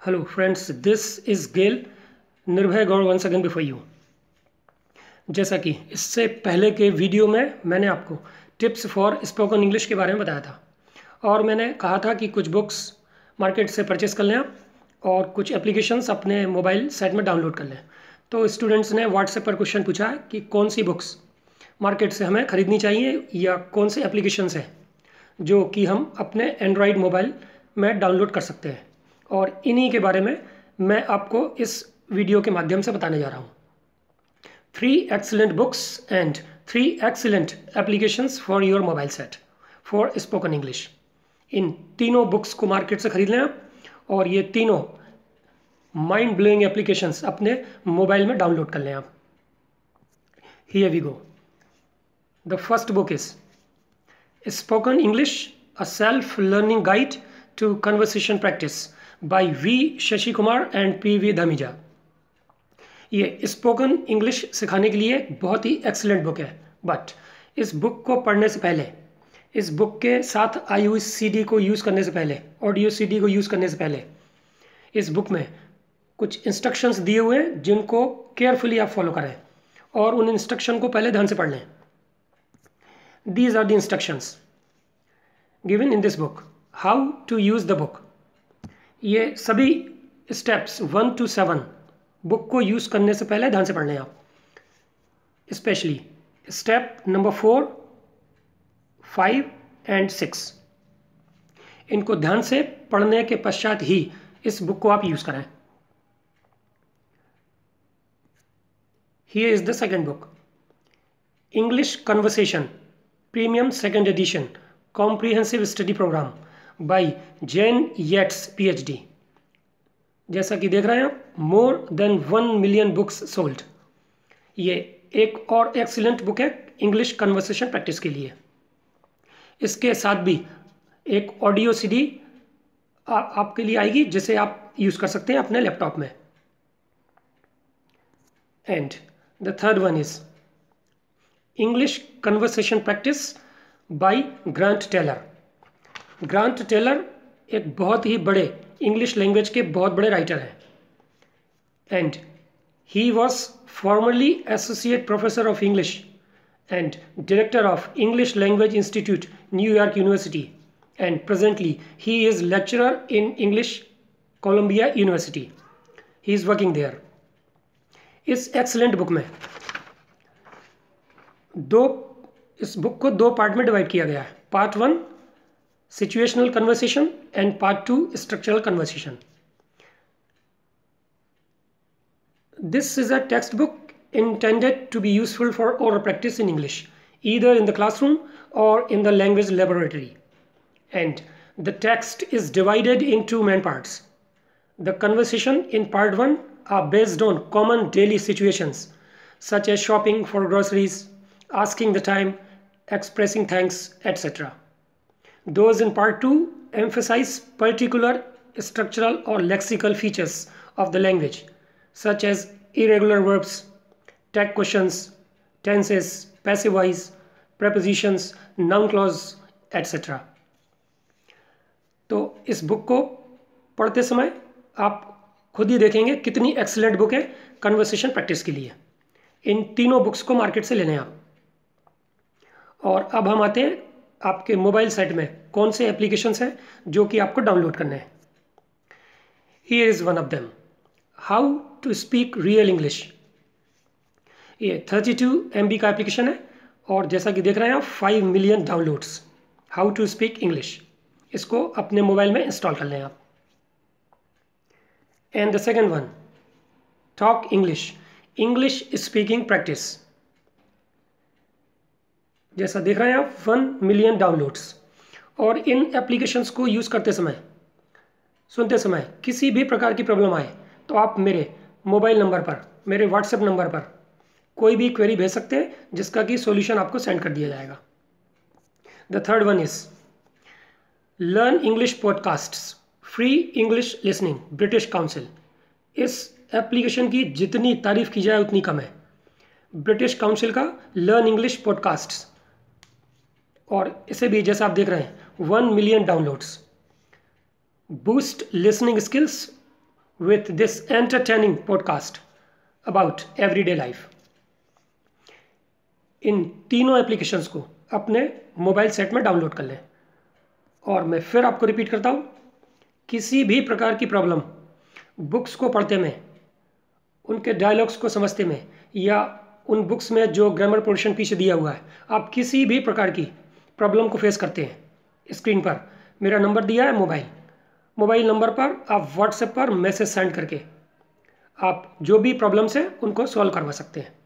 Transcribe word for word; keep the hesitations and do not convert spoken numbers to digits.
Hello friends, this is Gail, निर्भय गौर once again before you। जैसा कि इससे पहले के वीडियो में मैंने आपको टिप्स फॉर स्पोकन इंग्लिश के बारे में बताया था और मैंने कहा था कि कुछ बुक्स मार्केट से परचेस कर लें आप और कुछ एप्लीकेशंस अपने मोबाइल सेट में डाउनलोड कर लें। तो स्टूडेंट्स ने व्हाट्सएप पर क्वेश्चन पूछा है कि कौन सी बुक्स मार्केट से हमें ख़रीदनी चाहिए या कौन से एप्लीकेशंस हैं जो कि हम अपने एंड्रॉयड मोबाइल में डाउनलोड कर सकते हैं, और इन्हीं के बारे में मैं आपको इस वीडियो के माध्यम से बताने जा रहा हूँ। Three excellent books and three excellent applications for your mobile set for spoken English. इन तीनों बुक्स को मार्केट से खरीद लें आप और ये तीनों माइंड ब्लोइंग एप्लीकेशंस अपने मोबाइल में डाउनलोड कर लें आप। Here we go. The first book is spoken English, a self learning guide to conversation practice by V Shashi Kumar and P V Dhamija. ये स्पोकन इंग्लिश सिखाने के लिए बहुत ही एक्सीलेंट बुक है, बट इस बुक को पढ़ने से पहले, इस बुक के साथ आई हुई सीडी को यूज़ करने से पहले, ऑडियो सीडी को यूज़ करने से पहले इस बुक में कुछ इंस्ट्रक्शंस दिए हुए हैं जिनको केयरफुली आप फॉलो करें और उन इंस्ट्रक्शन को पहले ध्यान से पढ़ लें। These are the instructions given in this book. How to use the book. ये सभी steps one two seven book को यूज़ करने से पहले ध्यान से पढ़ लें आप। Specially step number four, five and six, इनको ध्यान से पढ़ने के पश्चात ही इस बुक को आप यूज़ करें। Here is the second book, English Conversation Premium Second Edition Comprehensive Study Program by Jen Yates P H D। जैसा कि देख रहे हैं आप, more than one million books sold. ये एक और एक्सीलेंट बुक है इंग्लिश कन्वर्सेशन प्रैक्टिस के लिए। इसके साथ भी एक ऑडियो सीडी आपके लिए आएगी जिसे आप यूज़ कर सकते हैं अपने लैपटॉप में। And the third one is English conversation practice by Grant Taylor. Grant Taylor एक बहुत ही बड़े इंग्लिश लैंग्वेज के बहुत बड़े राइटर हैं and he was formerly associate professor of English and director of English language institute New York university and presently he is lecturer in English Columbia university. He is working there. इस excellent book में दो इस book को दो part में divide किया गया है। Part one situational conversation and part two structural conversation. This is a text book intended to be useful for oral practice in English, either in the classroom or in the language laboratory. And the text is divided in two main parts. The conversation in part one are based on common daily situations such as shopping for groceries, asking the time, expressing thanks, et cetera. Those in part two emphasize particular structural or lexical features of the language, such as irregular verbs, tag questions, tenses, passive voice, prepositions, noun clause, et cetera. तो इस book को पढ़ते समय आप खुद ही देखेंगे कितनी एक्सीलेंट बुक है कन्वर्सेशन प्रैक्टिस के लिए। इन तीनों बुक्स को मार्केट से लेने आप। और अब हम आते हैं आपके मोबाइल सेट में कौन से एप्लीकेशंस हैं जो कि आपको डाउनलोड करने हैं। Here is one of them, how to speak real English. ये थर्टी टू एम बी का एप्लीकेशन है और जैसा कि देख रहे हैं आप five million downloads. How to speak English, इसको अपने मोबाइल में इंस्टॉल कर लें आप। And the second one, talk English, English speaking practice. जैसा देख रहे हैं आप, वन मिलियन डाउनलोड्स। और इन एप्लीकेशंस को यूज़ करते समय, सुनते समय किसी भी प्रकार की प्रॉब्लम आए तो आप मेरे मोबाइल नंबर पर, मेरे व्हाट्सएप नंबर पर कोई भी क्वेरी भेज सकते हैं जिसका कि सॉल्यूशन आपको सेंड कर दिया जाएगा। The third one is learn English podcasts, free English listening, British council. इस एप्लीकेशन की जितनी तारीफ की जाए उतनी कम है। ब्रिटिश काउंसिल का लर्न इंग्लिश पॉडकास्ट्स, और इसे भी जैसा आप देख रहे हैं one million downloads. Boost listening skills with this entertaining podcast about everyday life. इन तीनों एप्लीकेशंस को अपने मोबाइल सेट में डाउनलोड कर लें। और मैं फिर आपको रिपीट करता हूँ, किसी भी प्रकार की प्रॉब्लम बुक्स को पढ़ते में, उनके डायलॉग्स को समझते में, या उन बुक्स में जो ग्रामर पोर्शन पीछे दिया हुआ है, आप किसी भी प्रकार की प्रॉब्लम को फेस करते हैं, स्क्रीन पर मेरा नंबर दिया है मोबाइल मोबाइल नंबर पर आप व्हाट्सएप पर मैसेज सेंड करके आप जो भी प्रॉब्लम्स हैं उनको सॉल्व करवा सकते हैं।